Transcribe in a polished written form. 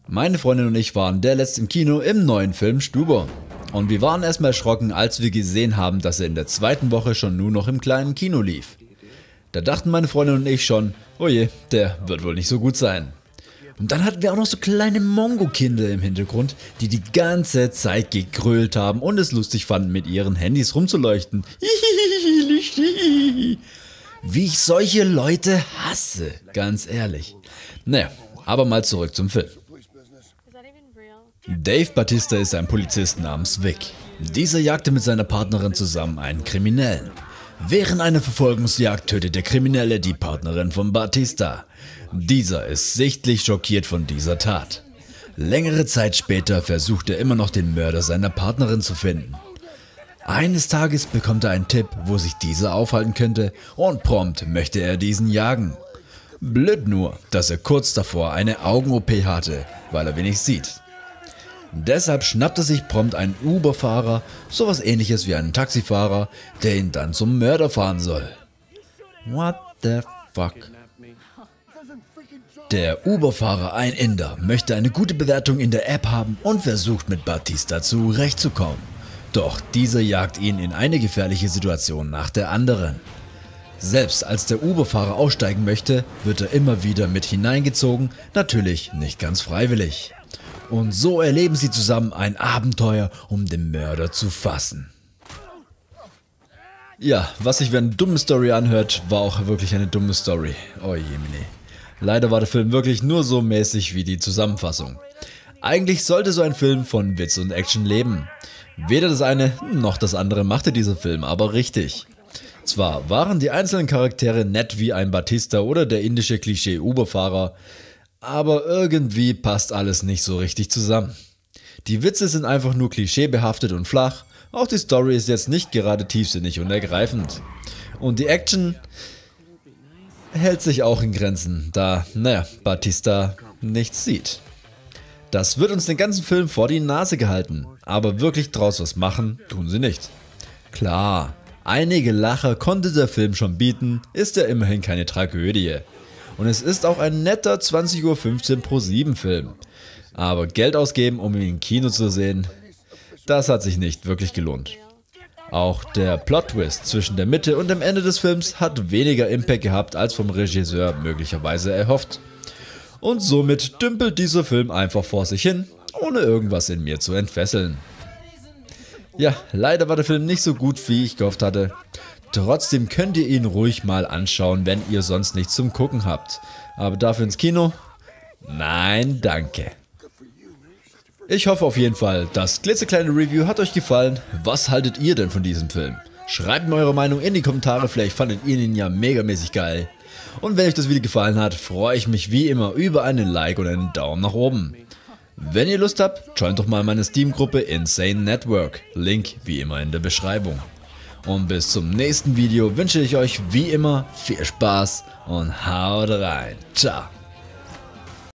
Meine Freundin und ich waren derletzt im Kino im neuen Film Stuber. Und wir waren erstmal erschrocken, als wir gesehen haben, dass er in der zweiten Woche schon nur noch im kleinen Kino lief. Da dachten meine Freundin und ich schon, oh je, der wird wohl nicht so gut sein. Und dann hatten wir auch noch so kleine Mongo-Kinder im Hintergrund, die die ganze Zeit gegrölt haben und es lustig fanden, mit ihren Handys rumzuleuchten. Wie ich solche Leute hasse, ganz ehrlich. Naja, aber mal zurück zum Film. Dave Bautista ist ein Polizist namens Vic. Dieser jagte mit seiner Partnerin zusammen einen Kriminellen. Während einer Verfolgungsjagd tötet der Kriminelle die Partnerin von Bautista. Dieser ist sichtlich schockiert von dieser Tat. Längere Zeit später versucht er immer noch den Mörder seiner Partnerin zu finden. Eines Tages bekommt er einen Tipp, wo sich dieser aufhalten könnte, und prompt möchte er diesen jagen. Blöd nur, dass er kurz davor eine Augen-OP hatte, weil er wenig sieht. Deshalb schnappt er sich prompt einen Uber-Fahrer, sowas ähnliches wie einen Taxifahrer, der ihn dann zum Mörder fahren soll. What the fuck? Der Uber-Fahrer, ein Inder, möchte eine gute Bewertung in der App haben und versucht mit Bautista zurechtzukommen. Doch dieser jagt ihn in eine gefährliche Situation nach der anderen. Selbst als der Uber-Fahrer aussteigen möchte, wird er immer wieder mit hineingezogen, natürlich nicht ganz freiwillig. Und so erleben sie zusammen ein Abenteuer, um den Mörder zu fassen. Ja, was sich wie eine dumme Story anhört, war auch wirklich eine dumme Story. Oh jemine. Leider war der Film wirklich nur so mäßig wie die Zusammenfassung. Eigentlich sollte so ein Film von Witz und Action leben. Weder das eine noch das andere machte dieser Film aber richtig. Zwar waren die einzelnen Charaktere nett wie ein Bautista oder der indische Klischee-Uber-Fahrer, aber irgendwie passt alles nicht so richtig zusammen. Die Witze sind einfach nur klischeebehaftet und flach, auch die Story ist jetzt nicht gerade tiefsinnig und ergreifend. Und die Action hält sich auch in Grenzen, da, Bautista nichts sieht. Das wird uns den ganzen Film vor die Nase gehalten, aber wirklich draus was machen, tun sie nicht. Klar, einige Lacher konnte der Film schon bieten, ist er immerhin keine Tragödie. Und es ist auch ein netter 20:15 Uhr Pro7 Film. Aber Geld ausgeben, um ihn im Kino zu sehen, das hat sich nicht wirklich gelohnt. Auch der Plot-Twist zwischen der Mitte und dem Ende des Films hat weniger Impact gehabt als vom Regisseur möglicherweise erhofft. Und somit dümpelt dieser Film einfach vor sich hin, ohne irgendwas in mir zu entfesseln. Ja, leider war der Film nicht so gut, wie ich gehofft hatte. Trotzdem könnt ihr ihn ruhig mal anschauen, wenn ihr sonst nichts zum Gucken habt. Aber dafür ins Kino? Nein, danke. Ich hoffe auf jeden Fall, das klitzekleine Review hat euch gefallen. Was haltet ihr denn von diesem Film? Schreibt mir eure Meinung in die Kommentare, vielleicht fandet ihr ihn ja megamäßig geil. Und wenn euch das Video gefallen hat, freue ich mich wie immer über einen Like und einen Daumen nach oben. Wenn ihr Lust habt, joint doch mal meine Steam-Gruppe Insane Network. Link wie immer in der Beschreibung. Und bis zum nächsten Video wünsche ich euch wie immer viel Spaß und haut rein. Ciao.